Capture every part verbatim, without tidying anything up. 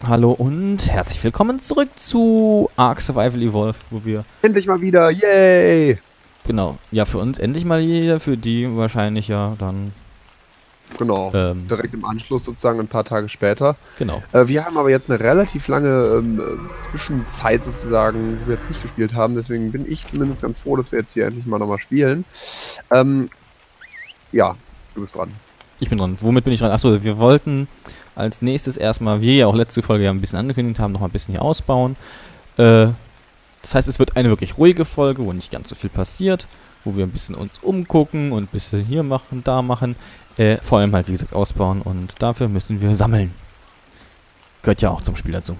Hallo und herzlich willkommen zurück zu Ark Survival Evolved, wo wir... Endlich mal wieder, yay! Genau, ja, für uns endlich mal wieder, für die wahrscheinlich ja dann... Genau, Ähm, direkt im Anschluss sozusagen ein paar Tage später. genau. Äh, wir haben aber jetzt eine relativ lange ähm, Zwischenzeit sozusagen, wo wir jetzt nicht gespielt haben. Deswegen bin ich zumindest ganz froh, dass wir jetzt hier endlich mal nochmal spielen. Ähm, ja, du bist dran. Ich bin dran. Womit bin ich dran? Achso, wir wollten als nächstes erstmal, wie ja auch letzte Folge ja ein bisschen angekündigt haben, noch mal ein bisschen hier ausbauen. Äh, das heißt, es wird eine wirklich ruhige Folge, wo nicht ganz so viel passiert, wo wir ein bisschen uns umgucken und ein bisschen hier machen, da machen. Äh, vor allem halt, wie gesagt, ausbauen und dafür müssen wir sammeln. Gehört ja auch zum Spiel dazu.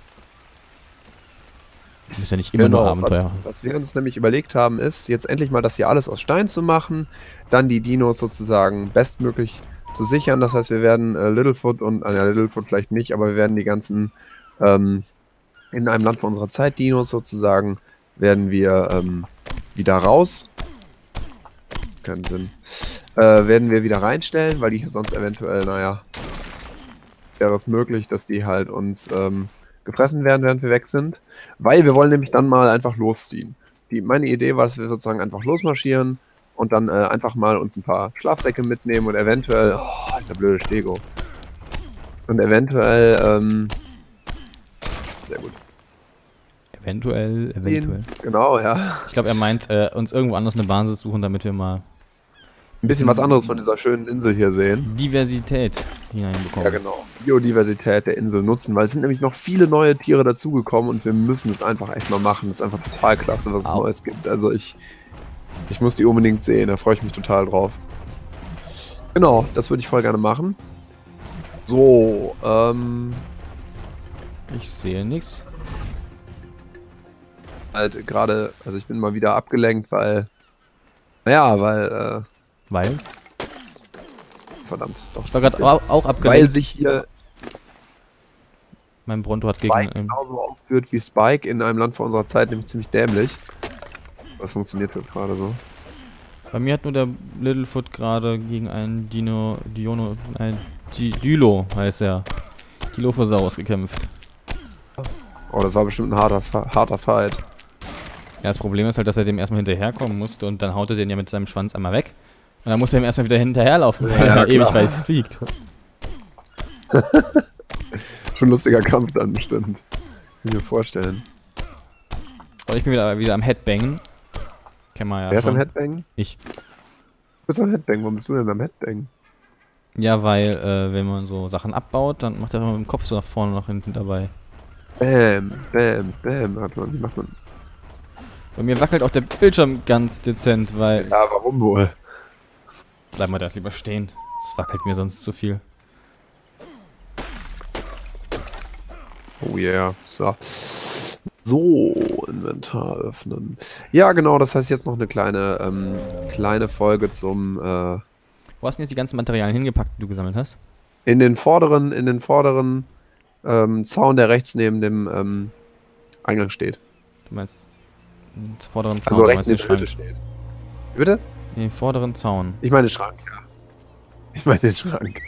Wir müssen ja nicht immer Genau, nur Abenteuer. Was, was wir uns nämlich überlegt haben, ist, jetzt endlich mal das hier alles aus Stein zu machen, dann die Dinos sozusagen bestmöglich zu sichern. Das heißt, wir werden äh, Littlefoot und, äh, Littlefoot vielleicht nicht, aber wir werden die ganzen ähm, in einem Land von unserer Zeit Dinos sozusagen, werden wir ähm, wieder raus. Keinen Sinn. Äh, werden wir wieder reinstellen, weil die sonst eventuell, naja, wäre es möglich, dass die halt uns ähm, gefressen werden, während wir weg sind. Weil wir wollen nämlich dann mal einfach losziehen. Die, meine Idee war, dass wir sozusagen einfach losmarschieren und dann äh, einfach mal uns ein paar Schlafsäcke mitnehmen und eventuell... Oh, dieser blöde Stego. Und eventuell... Ähm, sehr gut. Eventuell, eventuell. Genau, ja. Ich glaube, er meint, äh, uns irgendwo anders eine Basis suchen, damit wir mal ein bisschen was anderes von dieser schönen Insel hier sehen. Diversität hineinbekommen. Ja, genau. Biodiversität der Insel nutzen, weil es sind nämlich noch viele neue Tiere dazugekommen und wir müssen es einfach echt mal machen. Es ist einfach total klasse, was es Au. Neues gibt. Also ich, ich muss die unbedingt sehen, da freue ich mich total drauf. Genau, das würde ich voll gerne machen. So, ähm... Ich sehe nichts. Halt gerade, also ich bin mal wieder abgelenkt, weil... Naja, weil, äh... Weil? Verdammt, doch. Ich war gerade auch, auch abgelenkt. Weil sich hier mein Bronto hat Spike gegen... Ähm, genauso aufführt wie Spike in einem Land vor unserer Zeit, nämlich ziemlich dämlich. Was funktioniert jetzt gerade so? bei mir hat nur der Littlefoot gerade gegen einen Dino... Diono... Ein... Dilo heißt er. Dilophosaurus gekämpft. Oh, das war bestimmt ein harter, harter Fight. Ja, das Problem ist halt, dass er dem erstmal hinterherkommen musste und dann haut er den ja mit seinem Schwanz einmal weg. Und dann muss er ihm erstmal wieder hinterherlaufen, weil Ja, er ewig klar. weit fliegt. Schon ein lustiger Kampf dann bestimmt. Kann ich mir vorstellen. Und ich bin wieder, wieder am Headbangen. Kennen wir ja Wer ist schon. am Headbang? Ich. Du bist am Headbang, warum bist du denn am Headbang? Ja, weil, äh, wenn man so Sachen abbaut, dann macht er immer mit dem Kopf so nach vorne und nach hinten dabei. Bam, bam, bam. Warte mal, wie macht man? Bei mir wackelt auch der Bildschirm ganz dezent, weil... Ja, warum wohl? Bleib mal da lieber stehen. Das wackelt mir sonst zu viel. Oh yeah, so. So, Inventar öffnen. Ja, genau, das heißt jetzt noch eine kleine, ähm, kleine Folge zum, äh, Wo hast du denn jetzt die ganzen Materialien hingepackt, die du gesammelt hast? in den vorderen, in den vorderen, ähm, Zaun, der rechts neben dem, ähm, Eingang steht. Du meinst den vorderen Zaun, Also du rechts meinst neben den der Schrank. Hütte steht. Wie bitte? Den vorderen Zaun. Ich meine den Schrank, ja. Ich meine den Schrank.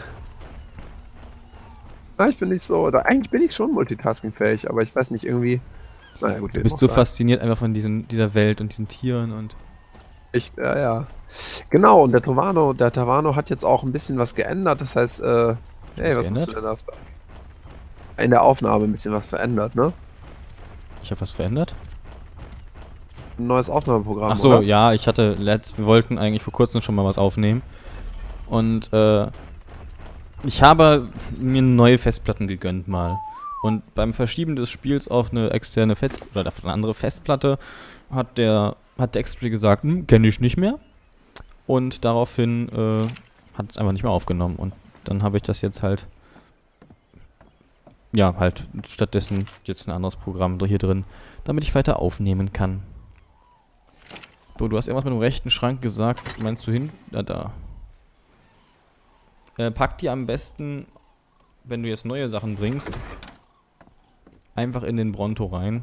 Ah, ich bin nicht so, oder eigentlich bin ich schon multitaskingfähig, aber ich weiß nicht, irgendwie... Naja, gut, Du bist so fasziniert einfach von diesen, dieser Welt und diesen Tieren und... Echt, ja, ja. Genau, und der Tavano, der Tavano hat jetzt auch ein bisschen was geändert, das heißt, äh... Hey, Was was machst geändert? du denn da? In der Aufnahme ein bisschen was verändert, ne? Ich habe was verändert? Ein neues Aufnahmeprogramm, Ach so, oder? ja, ich hatte letzt, wir wollten eigentlich vor kurzem schon mal was aufnehmen. Und äh, ich habe mir neue Festplatten gegönnt mal. Und beim Verschieben des Spiels auf eine externe Fest oder auf eine andere Festplatte hat der hat Dextry gesagt, hm, kenne ich nicht mehr. Und daraufhin äh, hat es einfach nicht mehr aufgenommen. Und dann habe ich das jetzt halt ja, halt stattdessen jetzt ein anderes Programm hier drin, damit ich weiter aufnehmen kann. So, du hast irgendwas mit dem rechten Schrank gesagt. Meinst du hin? Da, da. Äh, pack die am besten, wenn du jetzt neue Sachen bringst, einfach in den Bronto rein.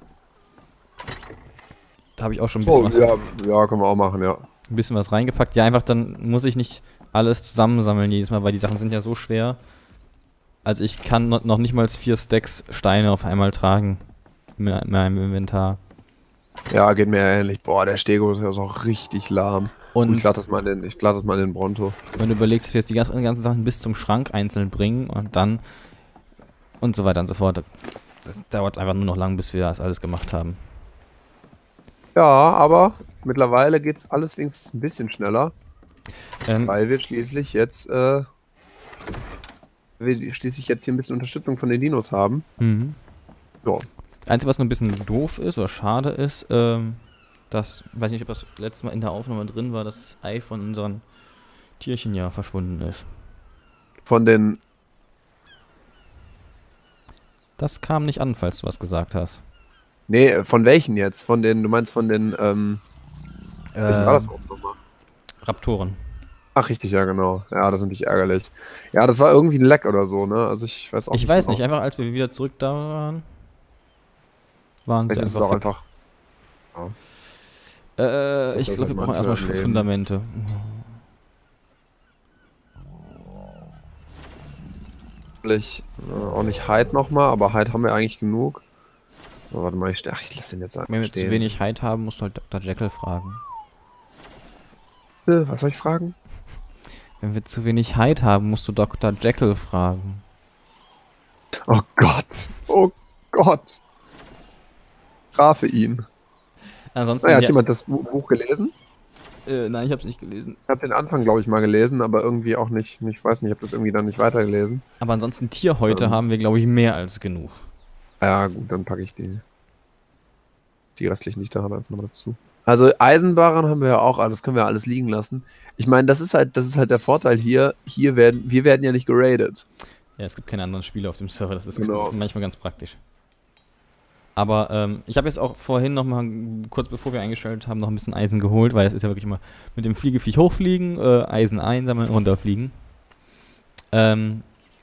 Da habe ich auch schon ein bisschen Oh, was, ja, ja, können wir auch machen, ja. ein bisschen was reingepackt. Ja, einfach dann muss ich nicht alles zusammensammeln jedes Mal, weil die Sachen sind ja so schwer. Also ich kann no noch nicht mal vier Stacks Steine auf einmal tragen. In meinem Inventar. Ja, geht mir ähnlich. Boah, der Stego ist ja so richtig lahm. Und Und ich lade das mal in den, ich lade das mal in den Bronto. wenn du überlegst, dass wir jetzt die ganzen, ganzen Sachen bis zum Schrank einzeln bringen und dann und so weiter und so fort. Das dauert einfach nur noch lang, bis wir das alles gemacht haben. Ja, aber mittlerweile geht's alles wenigstens ein bisschen schneller. Ähm, Weil wir schließlich jetzt, äh, wir schließlich jetzt hier ein bisschen Unterstützung von den Dinos haben. mhm. Ja. Einzige, was nur ein bisschen doof ist oder schade ist, ähm, dass, weiß nicht, ob das letztes Mal in der Aufnahme drin war, dass das Ei von unseren Tierchen ja verschwunden ist. Von den, Das kam nicht an, falls du was gesagt hast. nee, von welchen jetzt? Von den, du meinst von den, ähm, welchen war das auch nochmal? Raptoren. Ach, richtig, ja, genau. Ja, das ist natürlich ärgerlich. Ja, das war irgendwie ein Leck oder so, ne? Also ich weiß auch Ich nicht weiß genau. nicht, einfach als wir wieder zurück da waren, waren sie Vielleicht ist es einfach auch weg. einfach. Äh, ich Das glaube, wir halt brauchen erstmal manche leben. Fundamente. Vielleicht, äh, auch nicht Hide nochmal, aber Hide haben wir eigentlich genug. Oh, warte mal, ich, ste- ach, ich lasse den jetzt einfach Wenn wir stehen. zu wenig Hide haben, musst du halt Doktor Jekyll fragen. Äh, Was soll ich fragen? Wenn wir zu wenig Hide haben, musst du Doktor Jekyll fragen. Oh Gott. Oh Gott. Strafe ihn. Ansonsten, Naja, hat ja, jemand das Bu- Buch gelesen? äh, nein, ich hab's nicht gelesen. Ich habe den Anfang, glaube ich, mal gelesen, aber irgendwie auch nicht. Ich weiß nicht, ich habe das irgendwie dann nicht weitergelesen. Aber ansonsten Tierhäute Ähm. haben wir, glaube ich, mehr als genug. Ja, gut, dann packe ich die. Die restlichen, die ich da habe, einfach nochmal dazu. Also Eisenbarren haben wir ja auch alles, können wir alles liegen lassen. Ich meine, das ist halt, das ist halt der Vorteil hier. Hier werden, wir werden ja nicht geradet. Ja, es gibt keine anderen Spiele auf dem Server, das ist Genau. manchmal ganz praktisch. Aber ähm, ich habe jetzt auch vorhin noch mal, kurz bevor wir eingestellt haben, noch ein bisschen Eisen geholt, weil es ist ja wirklich immer mit dem Fliegeviech hochfliegen, äh, Eisen einsammeln, runterfliegen. Ähm,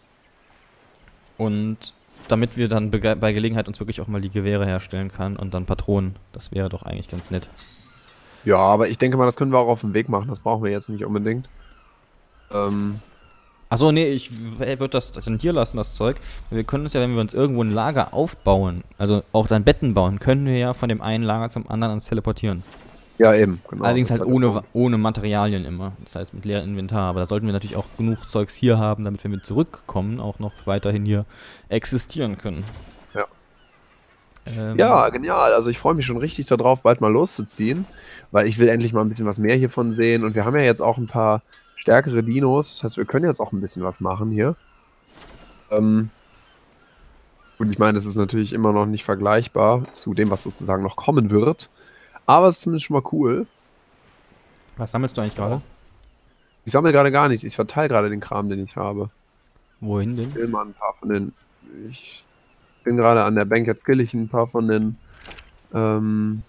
und damit wir dann bege- bei Gelegenheit uns wirklich auch mal die Gewehre herstellen kann und dann Patronen. Das wäre doch eigentlich ganz nett. Ja, aber ich denke mal, das können wir auch auf dem Weg machen. Das brauchen wir jetzt nicht unbedingt. Ähm, Achso, nee, ich würde das dann hier lassen, das Zeug. Wir können uns ja, wenn wir uns irgendwo ein Lager aufbauen, also auch dann Betten bauen, können wir ja von dem einen Lager zum anderen uns teleportieren. ja, eben. Genau, Allerdings das halt ist der ohne, Punkt. ohne Materialien immer. Das heißt mit leerem Inventar. Aber da sollten wir natürlich auch genug Zeugs hier haben, damit, wenn wir zurückkommen, auch noch weiterhin hier existieren können. Ja. Ähm, Ja, genial. Also ich freue mich schon richtig darauf, bald mal loszuziehen, weil ich will endlich mal ein bisschen was mehr hiervon sehen. Und wir haben ja jetzt auch ein paar stärkere Dinos. Das heißt, wir können jetzt auch ein bisschen was machen hier. Ähm und ich meine, das ist natürlich immer noch nicht vergleichbar zu dem, was sozusagen noch kommen wird. Aber es ist zumindest schon mal cool. Was sammelst du eigentlich gerade? Ich sammle gerade gar nichts. Ich verteile gerade den Kram, den ich habe. Wohin denn? Ich will mal ein paar von den... Ich bin gerade an der Bank, jetzt skill ich ein paar von den... Ähm,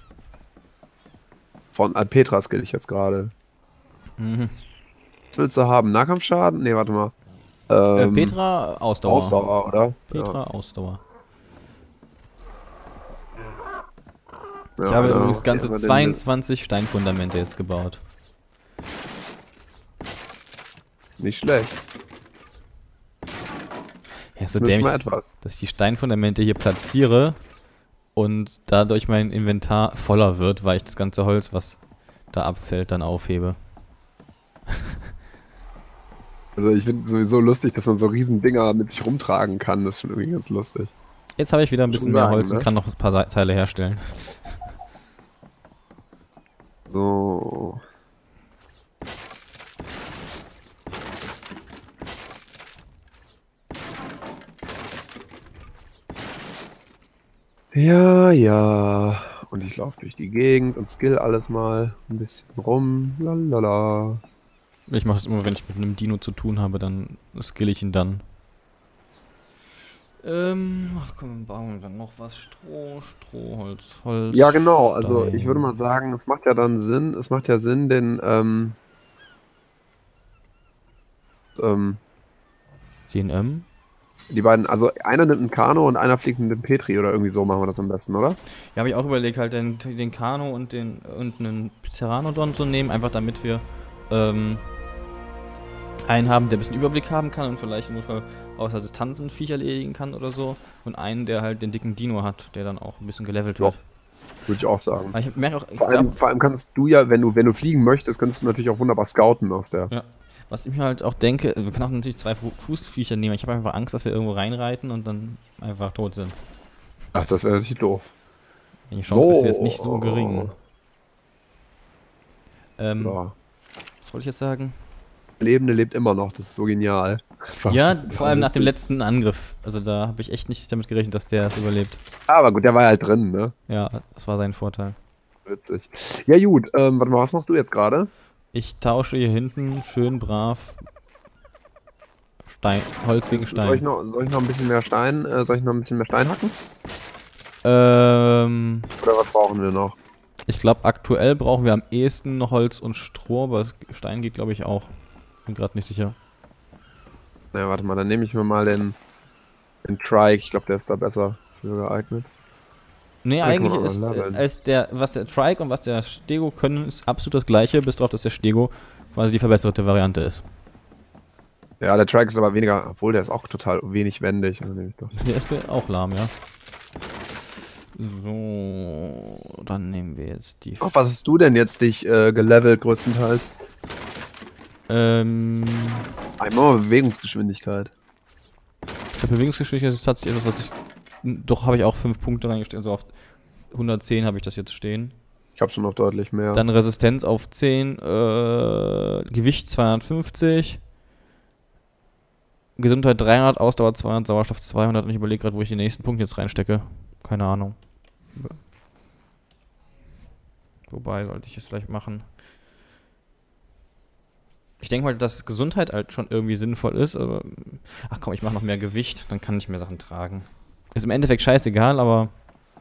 von äh, Petra skill ich jetzt gerade. Mhm. Was willst du haben? Nahkampfschaden? Ne, warte mal. Äh, Ähm, Petra, Ausdauer. Ausdauer, oder? Petra, Ausdauer. Ja. Ich Ja, habe genau. übrigens ganze Ja, aber den- zweiundzwanzig Steinfundamente jetzt gebaut. Nicht schlecht. Ja, ist so Das ist schon mal dämlich, etwas. dass ich die Steinfundamente hier platziere und dadurch mein Inventar voller wird, weil ich das ganze Holz, was da abfällt, dann aufhebe. Also ich finde sowieso lustig, dass man so riesen Dinger mit sich rumtragen kann. Das ist schon irgendwie ganz lustig. Jetzt habe ich wieder ein Muss bisschen man mehr sagen, Holz und ne? kann noch ein paar Sa- Teile herstellen. So. Ja, ja. Und ich laufe durch die Gegend und skill alles mal ein bisschen rum. Lalala. Ich mache das immer, wenn ich mit einem Dino zu tun habe, dann skill ich ihn dann. Ähm, ach komm, bauen wir dann noch was. Stroh, Stroh, Holz, Holz. Ja, genau. Also Stein. ich würde mal sagen, es macht ja dann Sinn. Es macht ja Sinn, den ähm, ähm, Den M. die beiden, also einer nimmt einen Kano und einer fliegt mit dem Petri oder irgendwie so machen wir das am besten, oder? Ja, habe ich auch überlegt, halt den, den Kano und den und einen Pteranodon zu nehmen, einfach damit wir ähm, einen haben, der ein bisschen Überblick haben kann und vielleicht im Notfall aus der Distanz ein Viech erledigen kann oder so. Und einen, der halt den dicken Dino hat, der dann auch ein bisschen gelevelt Ja. wird. Würde ich auch sagen. Aber ich merke auch, ich Vor allem, glaub, vor allem kannst du ja, wenn du, wenn du fliegen möchtest, kannst du natürlich auch wunderbar scouten aus der. ja. Was ich mir halt auch denke, wir können auch natürlich zwei Fu- Fußviecher nehmen. Ich habe einfach Angst, dass wir irgendwo reinreiten und dann einfach tot sind. Ach, das wäre natürlich doof. Die Chance ist jetzt nicht so gering. Ähm, So. Was wollte ich jetzt sagen? Lebende lebt immer noch, das ist so genial. Einfach, Ja, das ist vor allem nach dem witzig. letzten Angriff. Also da habe ich echt nicht damit gerechnet, dass der es überlebt. Aber gut, der war ja halt drin, ne? Ja, das war sein Vorteil. Witzig. Ja gut, ähm, warte mal, was machst du jetzt gerade? Ich tausche hier hinten schön brav Stein, Holz gegen Soll ich, Stein. noch, soll ich noch ein bisschen mehr Stein, äh, soll ich noch ein bisschen mehr Stein hacken? Ähm, Oder was brauchen wir noch? ich glaube aktuell brauchen wir am ehesten noch Holz und Stroh, aber Stein geht glaube ich auch. Bin gerade nicht sicher. Na, warte mal, dann nehme ich mir mal den, den Trike. Ich glaube, der ist da besser für geeignet. Nee, Ja, kann eigentlich man ist aber äh, leveln. als der, was der Trike und was der Stego können, ist absolut das gleiche, bis darauf, dass der Stego quasi die verbesserte Variante ist. Ja, der Trike ist aber weniger, obwohl der ist auch total wenig wendig. Also nehme ich doch. Der ist auch lahm, ja. So, dann nehmen wir jetzt die. Auf was hast du denn jetzt dich äh, gelevelt größtenteils? Ähm, Einmal Bewegungsgeschwindigkeit. der Bewegungsgeschichte ist tatsächlich etwas, was ich. Doch, habe ich auch fünf Punkte reingestellt. Also auf hundertzehn habe ich das jetzt stehen. Ich habe schon noch deutlich mehr. Dann Resistenz auf zehn, äh, Gewicht zweihundertfünfzig, Gesundheit dreihundert, Ausdauer zweihundert, Sauerstoff zweihundert und ich überlege gerade, wo ich die nächsten Punkte jetzt reinstecke. Keine Ahnung. Wobei, sollte ich es vielleicht machen. Ich denke mal, dass Gesundheit halt schon irgendwie sinnvoll ist, aber. Ach komm, ich mache noch mehr Gewicht, dann kann ich mehr Sachen tragen. Ist im Endeffekt scheißegal, aber.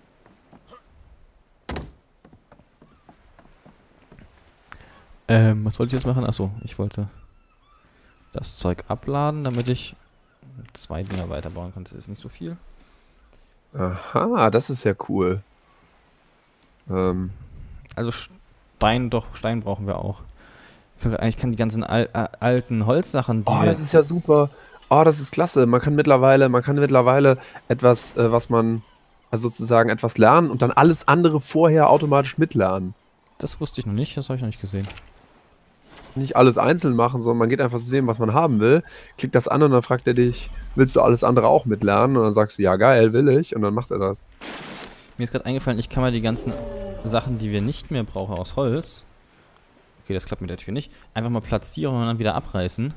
Ähm, was wollte ich jetzt machen? Achso, ich wollte das Zeug abladen, damit ich zwei Dinger weiterbauen kann. Das ist nicht so viel. Aha, das ist ja cool. Ähm, Also Stein, doch, Stein brauchen wir auch. Für, eigentlich kann die ganzen al äh, alten Holzsachen, die oh, wir. das ist ja super. Oh, das ist klasse. Man kann mittlerweile, man kann mittlerweile etwas, äh, was man, also sozusagen etwas lernen und dann alles andere vorher automatisch mitlernen. Das wusste ich noch nicht, das habe ich noch nicht gesehen. Nicht alles einzeln machen, sondern man geht einfach zu sehen, was man haben will, klickt das an und dann fragt er dich, willst du alles andere auch mitlernen? Und dann sagst du, ja geil, will ich. Und dann macht er das. Mir ist gerade eingefallen, ich kann mal die ganzen Sachen, die wir nicht mehr brauchen aus Holz. Okay, das klappt mit der Tür nicht. Einfach mal platzieren und dann wieder abreißen.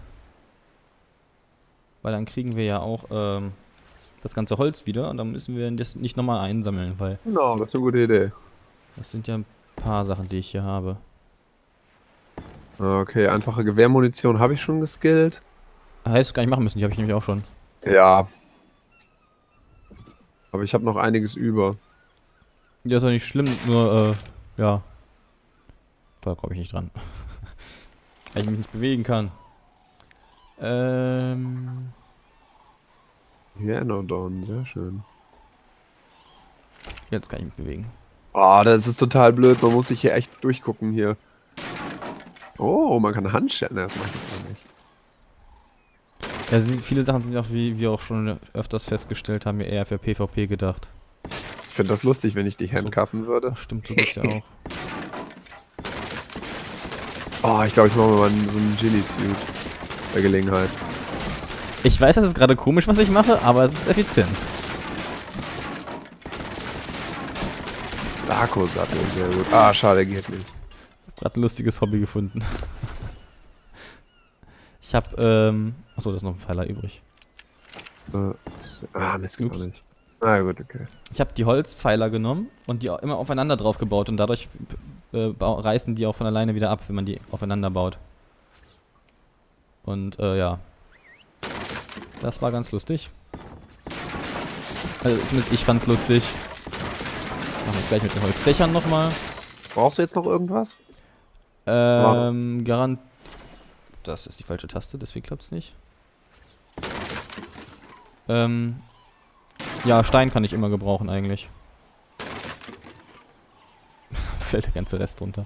Weil dann kriegen wir ja auch ähm, das ganze Holz wieder und dann müssen wir das nicht nochmal einsammeln, weil Genau, das ist eine gute Idee. das sind ja ein paar Sachen, die ich hier habe. Okay, einfache Gewehrmunition habe ich schon geskillt. Heißt gar nicht machen müssen, die habe ich nämlich auch schon. Ja. Aber ich habe noch einiges über. Ja, ist doch nicht schlimm, nur, äh, ja. Da komme ich nicht dran. Weil ich mich nicht bewegen kann. Ähm. Hyanodon, sehr schön. Jetzt kann ich mich bewegen. Oh, das ist total blöd. Man muss sich hier echt durchgucken hier. Oh, man kann Handschellen. Das mache ich jetzt mal nicht. Ja, sind, viele Sachen sind auch, wie wir auch schon öfters festgestellt haben, eher für PvP gedacht. Ich finde das lustig, wenn ich dich handcuffen würde. Ach, stimmt, so geht's ja auch. Oh, ich glaube, ich mache mir mal einen, so einen Ghillie-Suit. Bei Gelegenheit. Ich weiß, das ist gerade komisch, was ich mache, aber es ist effizient. Sarko-Sattel, sehr gut. Ah, schade, geht nicht. Gerade ein lustiges Hobby gefunden. Ich hab, ähm. Achso, da ist noch ein Pfeiler übrig. Äh, so- ah, Mist, gar Ups. nicht. Ah, gut, okay. Ich habe die Holzpfeiler genommen und die auch immer aufeinander drauf gebaut und dadurch äh, bau- reißen die auch von alleine wieder ab, wenn man die aufeinander baut. Und äh, ja. Das war ganz lustig. Also zumindest ich fand's lustig. Machen wir jetzt gleich mit den Holzdächern nochmal. Brauchst du jetzt noch irgendwas? Ähm, garant... Das ist die falsche Taste, deswegen klappt's nicht. Ähm... Ja, Stein kann ich immer gebrauchen eigentlich. Fällt der ganze Rest runter.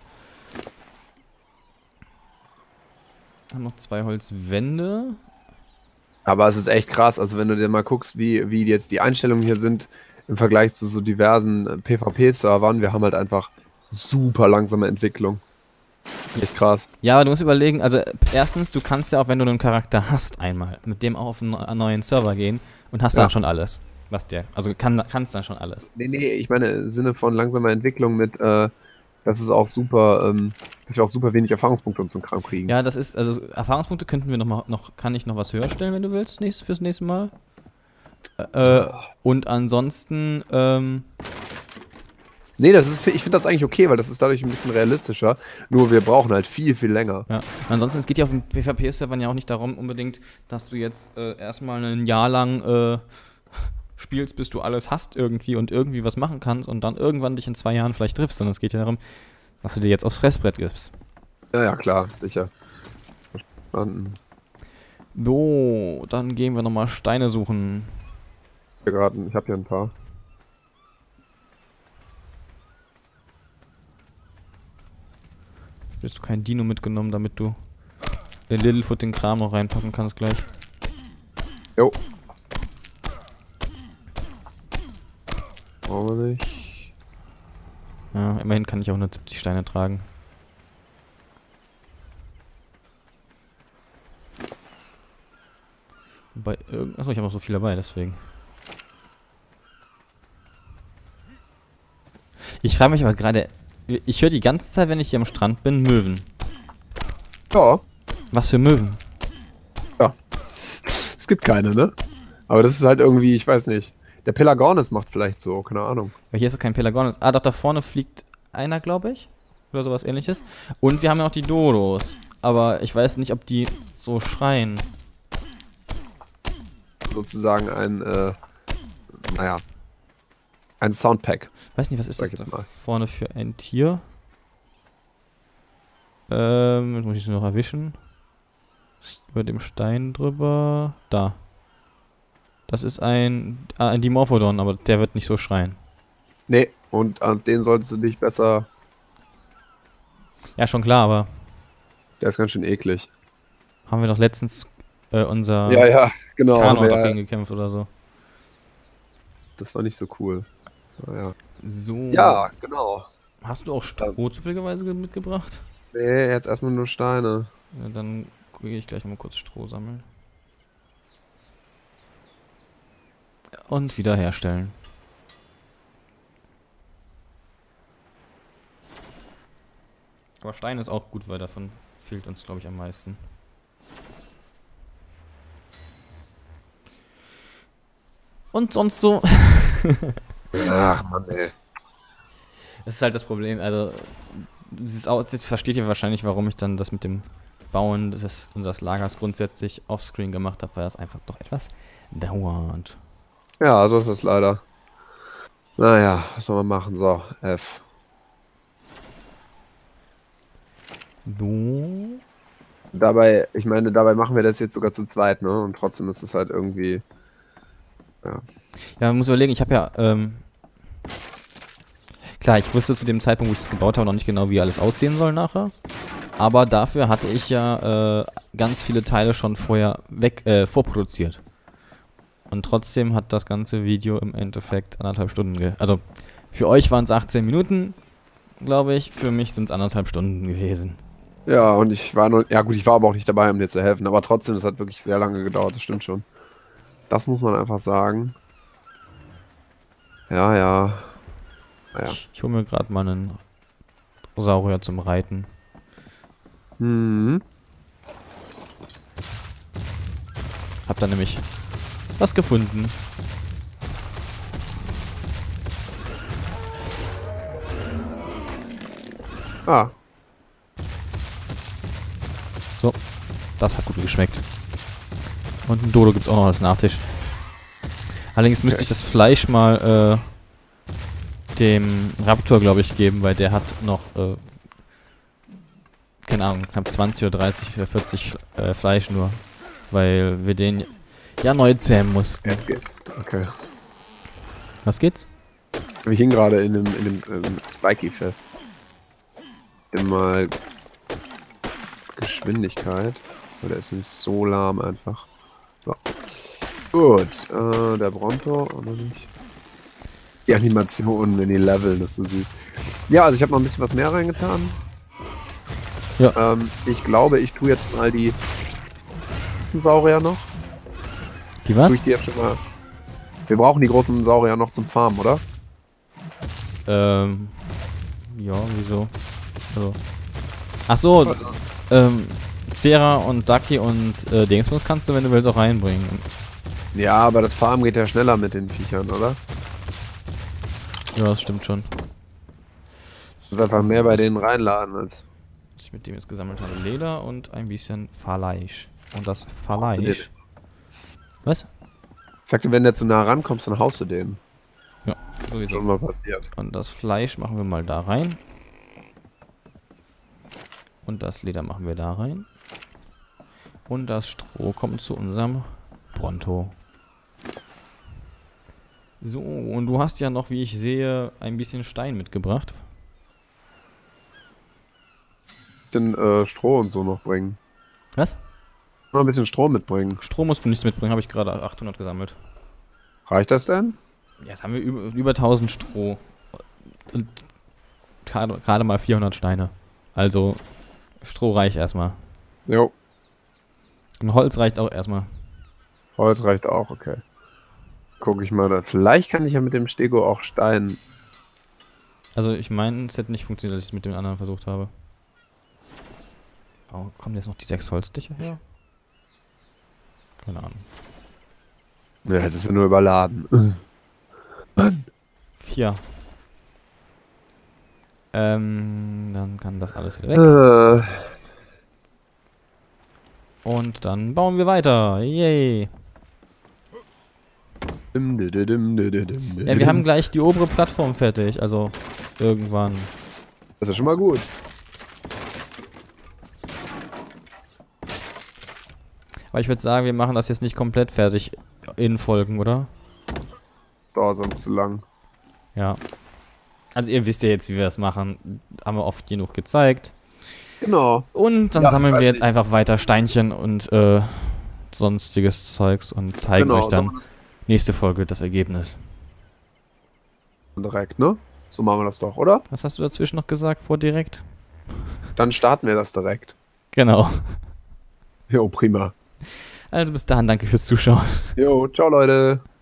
Haben noch zwei Holzwände. Aber es ist echt krass, also wenn du dir mal guckst, wie, wie jetzt die Einstellungen hier sind im Vergleich zu so diversen PvP-Servern, wir haben halt einfach super langsame Entwicklung. Echt krass. Ja, aber du musst überlegen, also erstens, du kannst ja auch, wenn du einen Charakter hast, einmal mit dem auch auf einen neuen Server gehen und hast Ja. dann schon alles. Was der, also kann, kannst dann schon alles. Nee, nee, ich meine im Sinne von langsamer Entwicklung mit, äh, das ist auch super, ähm, dass wir auch super wenig Erfahrungspunkte und so einen Kram kriegen. Ja, das ist, also Erfahrungspunkte könnten wir noch mal, noch, kann ich noch was höher stellen, wenn du willst, nächstes, fürs nächste Mal. Äh, und ansonsten, ähm, Nee, das ist, ich finde das eigentlich okay, weil das ist dadurch ein bisschen realistischer. Nur wir brauchen halt viel, viel länger. ja. Ansonsten, es geht ja auf den PvP-Servern ja auch nicht darum unbedingt, dass du jetzt äh, erstmal ein Jahr lang äh, spielst, bis du alles hast irgendwie und irgendwie was machen kannst und dann irgendwann dich in zwei Jahren vielleicht triffst, sondern es geht ja darum, dass du dir jetzt aufs Fressbrett gibst. Ja, ja, klar, sicher. Verstanden. So, dann gehen wir nochmal Steine suchen. Ich habe hier ein paar. Hast du kein Dino mitgenommen, damit du in Littlefoot den Kram noch reinpacken kannst gleich? Jo. Brauchen wir nicht. Ja, immerhin kann ich auch hundertsiebzig Steine tragen. Wobei, irgend- achso, ich habe noch so viel dabei, deswegen. Ich frage mich aber gerade, ich höre die ganze Zeit, wenn ich hier am Strand bin, Möwen. Ja. Was für Möwen? Es gibt keine, ne? Aber das ist halt irgendwie, ich weiß nicht. Der Pelagornis macht vielleicht so, keine Ahnung. Weil hier ist doch kein Pelagornis. Ah, doch, da vorne fliegt einer, glaube ich. Oder sowas ähnliches. Und wir haben ja auch die Dodos. Aber ich weiß nicht, ob die so schreien. Sozusagen ein, äh, naja, ein Soundpack. Weiß nicht, was ist Sag das jetzt da mal. vorne für ein Tier? Ähm, jetzt muss ich es noch erwischen. Ist über dem Stein drüber. Da. Das ist ein, ah, ein Dimorphodon, aber der wird nicht so schreien. Nee, und an den solltest du dich besser. Ja, schon klar, aber Der ist ganz schön eklig. haben wir doch letztens äh, unser Ja, ja, genau. Kano aber doch ja, gegen gekämpft oder so. das war nicht so cool. Naja. So. Ja, genau. Hast du auch Stroh zufälligerweise mitgebracht? Nee, jetzt erstmal nur Steine. Ja, dann gehe ich gleich mal kurz Stroh sammeln. Und wiederherstellen. Aber Stein ist auch gut, weil davon fehlt uns, glaube ich, am meisten. Und sonst so. Ach, Mann, ey. Das ist halt das Problem. Also, das ist auch, jetzt versteht ihr wahrscheinlich, warum ich dann das mit dem Bauen des, unseres Lagers grundsätzlich offscreen gemacht habe, weil das einfach doch etwas dauert. Ja, so ist das leider. Naja, was soll man machen? So, F. So. Dabei, ich meine, dabei machen wir das jetzt sogar zu zweit, ne? Und trotzdem ist es halt irgendwie. Ja. Ja, man muss überlegen, ich habe ja, ähm, klar, ich wusste zu dem Zeitpunkt, wo ich es gebaut habe, noch nicht genau, wie alles aussehen soll nachher. Aber dafür hatte ich ja äh, ganz viele Teile schon vorher weg, äh, vorproduziert. Und trotzdem hat das ganze Video im Endeffekt anderthalb Stunden ge... Also, für euch waren es achtzehn Minuten, glaube ich. Für mich sind es anderthalb Stunden gewesen. Ja, und ich war nur. Ja, gut, ich war aber auch nicht dabei, um dir zu helfen. Aber trotzdem, das hat wirklich sehr lange gedauert, das stimmt schon. Das muss man einfach sagen. Ja, ja. Naja. Ich, ich hole mir gerade mal einen Saurier zum Reiten. Mhm. Hab da nämlich was gefunden. Ah. So, das hat gut geschmeckt. Und ein Dodo gibt's auch noch als Nachtisch. Allerdings müsste Okay. ich das Fleisch mal äh, dem Raptor, glaube ich, geben, weil der hat noch, äh, keine Ahnung, knapp zwanzig oder dreißig oder vierzig äh, Fleisch nur. Weil wir den ja neu zähmen mussten. Jetzt geht's. Okay. Was geht's? Wir hingen gerade in dem, in dem ähm, Spiky fest. Nimm mal Geschwindigkeit. Oder ist nämlich so lahm einfach. So. Gut, äh, der Bronto, oder nicht? Die Animationen, wenn die leveln, das ist so süß. Ja, also ich habe noch ein bisschen was mehr reingetan. Ja. Ähm, ich glaube, ich tue jetzt mal die Saurier noch. Die Tue was? ich die jetzt schon mal. Wir brauchen die großen Saurier noch zum Farmen, oder? Ähm. Ja, wieso? Also. Ach so, ähm. Cera und Ducky und äh, Dingsbums kannst du, wenn du willst, auch reinbringen. Ja, aber das Farmen geht ja schneller mit den Viechern, oder? Ja, das stimmt schon. Du einfach mehr bei denen reinladen als. Was ich mit dem jetzt gesammelt habe. Leder und ein bisschen Fleisch. Und das Haust du den? Fleisch. Was? Ich sagte, wenn der zu nah rankommst, dann haust du den. Ja, sowieso. Schon mal passiert. Und das Fleisch machen wir mal da rein. Und das Leder machen wir da rein. Und das Stroh kommt zu unserem Bronto. So, und du hast ja noch, wie ich sehe, ein bisschen Stein mitgebracht. Den äh, Stroh und so noch bringen. Was? Noch ein bisschen Stroh mitbringen. Stroh musst du nichts mitbringen, habe ich gerade achthundert gesammelt. Reicht das denn? Ja, jetzt haben wir über, über tausend Stroh. Und gerade gerade mal vierhundert Steine. Also, Stroh reicht erstmal. Jo. Und Holz reicht auch erstmal. Holz reicht auch, okay. Guck ich mal da. Vielleicht kann ich ja mit dem Stego auch Stein. Also, ich meine, es hätte nicht funktioniert, dass ich es mit dem anderen versucht habe. Warum kommen jetzt noch die sechs Holzdächer her? Keine Ahnung. Ja, jetzt ist ja nur überladen. Vier. Ähm, dann kann das alles wieder weg. Äh, Und dann bauen wir weiter. Yay. dim, dim, dim, dim, dim, dim. Ja, wir haben gleich die obere Plattform fertig. Also, irgendwann. Das ist schon mal gut. Aber ich würde sagen, wir machen das jetzt nicht komplett fertig in Folgen, oder? Das dauert sonst zu lang. Ja. Also ihr wisst ja jetzt, wie wir das machen. Haben wir oft genug gezeigt. Genau. Und dann Ja, sammeln weiß wir jetzt nicht. einfach weiter Steinchen und äh, sonstiges Zeugs und zeigen Genau, euch dann so machen wir das nächste Folge das Ergebnis. direkt, ne? So machen wir das doch, oder? Was hast du dazwischen noch gesagt, vor direkt? Dann starten wir das direkt. Genau. Jo, prima. Also bis dahin, danke fürs Zuschauen. Jo, ciao Leute.